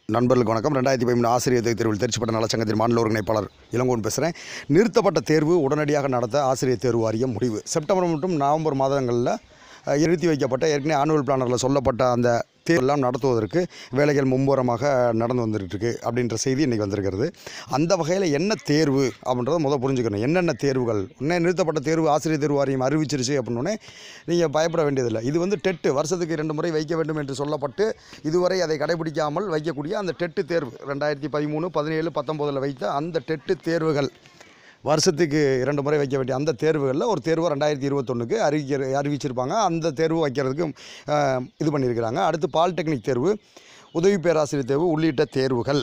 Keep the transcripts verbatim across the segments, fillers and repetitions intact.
நண்பர்களுக்கு வணக்கம். ரெண்டாயிரத்தி பதிமூணு ஆசிரியர் தகுதி தேர்வில் தேர்ச்சி பெற்ற நலச்சங்கத்தின் மாநில ஒருங்கிணைப்பாளர் இளங்கோன் பேசுகிறேன். நிறுத்தப்பட்ட தேர்வு உடனடியாக நடத்த ஆசிரியர் தேர்வு வாரியம் முடிவு. செப்டம்பர் மற்றும் நவம்பர் மாதங்களில் நிறுத்தி வைக்கப்பட்ட ஏற்கனவே ஆனுவல் பிளானரில் சொல்லப்பட்ட அந்த தேர்வெல்லாம் நடத்துவதற்கு வேலைகள் மும்முரமாக நடந்து வந்துட்டுருக்கு அப்படின்ற செய்தி இன்றைக்கி வந்திருக்கிறது. அந்த வகையில் என்ன தேர்வு அப்படின்றத முதல் புரிஞ்சுக்கணும். என்னென்ன தேர்வுகள் உடனே நிறுத்தப்பட்ட தேர்வு ஆசிரியர் தேர்வு வாரியம் அறிவிச்சிருச்சு அப்படின்னே நீங்கள் பயப்பட வேண்டியதில்லை. இது வந்து டெட்டு வருஷத்துக்கு இரண்டு முறை வைக்க வேண்டும் என்று சொல்லப்பட்டு இதுவரை அதை கடைபிடிக்காமல் வைக்கக்கூடிய அந்த டெட்டு தேர்வு ரெண்டாயிரத்தி பதிமூணு பதினேழு பத்தொம்போதில் வைத்த அந்த டெட்டு தேர்வுகள் வருஷத்துக்கு இரண்டு முறை வைக்க வேண்டிய அந்த தேர்வுகளில் ஒரு தேர்வு ரெண்டாயிரத்தி இருபத்தொன்றுக்கு அறிவிக்க அறிவிச்சிருப்பாங்க. அந்த தேர்வு வைக்கிறதுக்கு இது பண்ணியிருக்கிறாங்க. அடுத்து பாலிடெக்னிக் தேர்வு, உதவி பேராசிரியர் தேர்வு உள்ளிட்ட தேர்வுகள்.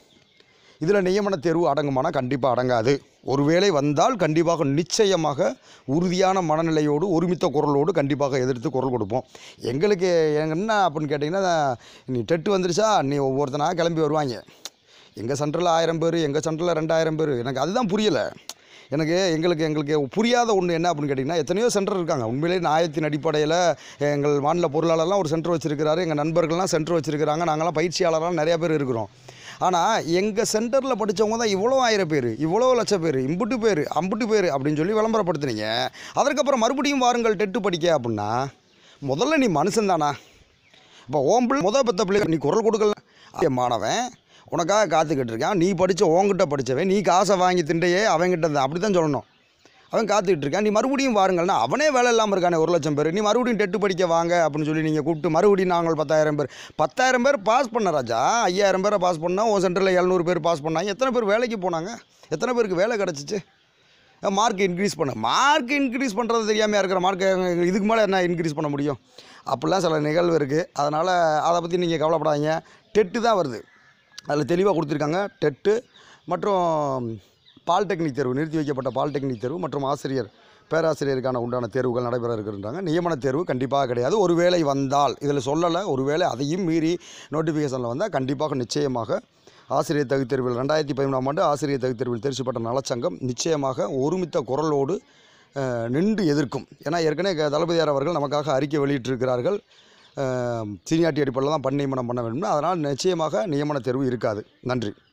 இதில் நியமன தேர்வு அடங்குமானா கண்டிப்பாக அடங்காது. ஒருவேளை வந்தால் கண்டிப்பாக நிச்சயமாக உறுதியான மனநிலையோடு ஒருமித்த குரலோடு கண்டிப்பாக எதிர்த்து குரல் கொடுப்போம். எங்களுக்கு என்ன அப்படின்னு கேட்டிங்கன்னா, நீ டெட்டு வந்துருச்சா நீ ஒவ்வொருத்தனாக கிளம்பி வருவாங்க. எங்கள் சென்டரில் ஆயிரம் பேர், எங்கள் சென்டரில் ரெண்டாயிரம் பேர். எனக்கு அதுதான் புரியலை. எனக்கு எங்களுக்கு எங்களுக்கு புரியாத ஒன்று என்ன அப்படின்னு கேட்டிங்கன்னா, எத்தனையோ சென்டர் இருக்காங்க. உண்மையிலே நியாயத்தின் அடிப்படையில் எங்கள் மாநில பொருளாளர்லாம் ஒரு சென்டர் வச்சுருக்கிறாரு, எங்கள் நண்பர்கள்லாம் சென்டர் வச்சுருக்கிறாங்க, நாங்களாம் பயிற்சியாளர்லாம் நிறையா பேர் இருக்கிறோம். ஆனால் எங்கள் சென்டரில் படித்தவங்க தான் இவ்வளோ ஆயிரம் பேர், இவ்வளோ லட்சம் பேர், இம்புட்டு பேர் அம்புட்டு பேர் அப்படின்னு சொல்லி விளம்பரப்படுத்துனீங்க. அதற்கப்புறம் மறுபடியும் வாருங்கள் டெட்டு படிக்க அப்படின்னா முதல்ல நீ மனுஷன் தானா? இப்போ ஓம்பிள் முதல் பத்த பிள்ளை நீ குரல் கொடுக்கல. மாணவன் உனக்காக காத்துக்கிட்டு இருக்கான். நீ படித்த உங்ககிட்ட படித்தவன், நீ காசை வாங்கி திண்டையே அவங்ககிட்ட தான் அப்படி தான் சொல்லணும். அவன் காத்துக்கிட்டு இருக்கான். நீ மறுபடியும் வாருங்கள்னா அவனே வேலை இல்லாமல் இருக்கானே ஒரு லட்சம் பேர். நீ மறுபடியும் டெட்டு படிக்க வாங்க அப்படின்னு சொல்லி நீங்கள் கூப்பிட்டு மறுபடியும் நாங்கள் பத்தாயிரம் பேர் பத்தாயிரம் பேர் பாஸ் பண்ண ராஜா. ஐயாயிரம் பேரை பாஸ் பண்ணால் உன் சென்டரில் எழுநூறு பேர் பாஸ் பண்ணாங்க. எத்தனை பேர் வேலைக்கு போனாங்க? எத்தனை பேருக்கு வேலை கிடச்சிச்சு? மார்க் இன்க்ரீஸ் பண்ண மார்க் இன்க்ரீஸ் பண்ணுறது தெரியாமல் இருக்கிற மார்க்கை இதுக்கு மேலே என்ன இன்க்ரீஸ் பண்ண முடியும்? அப்படிலாம் சில நிகழ்வு இருக்குது. அதனால் அதை பற்றி நீங்கள் கவலைப்படாதீங்க. டெட்டு தான் வருது. அதில் தெளிவாக கொடுத்துருக்காங்க. டெட்டு மற்றும் பாலிடெக்னிக் தேர்வு, நிறுத்தி வைக்கப்பட்ட பாலிடெக்னிக் தேர்வு மற்றும் ஆசிரியர் பேராசிரியருக்கான உண்டான தேர்வுகள் நடைபெற இருக்கிறாங்க. நியமன தேர்வு கண்டிப்பாக கிடையாது. ஒருவேளை வந்தால் இதில் சொல்லலை, ஒருவேளை அதையும் மீறி நோட்டிஃபிகேஷனில் வந்தால் கண்டிப்பாக நிச்சயமாக ஆசிரியர் தகுதி தேர்வில் ரெண்டாயிரத்தி பதிமூணாம் ஆண்டு ஆசிரியர் தகுதி தேர்வில் தேர்ச்சி பெற்ற நலச்சங்கம் நிச்சயமாக ஒருமித்த குரலோடு நின்று எதிர்க்கும். ஏன்னா ஏற்கனவே தளபதியார் அவர்கள் நமக்காக அறிக்கை வெளியிட்டிருக்கிறார்கள். சீனியாரிட்டி அடிப்படையில் தான் பணி நியமனம் பண்ண வேண்டும். அதனால் நிச்சயமாக நியமன தேர்வு இருக்காது. நன்றி.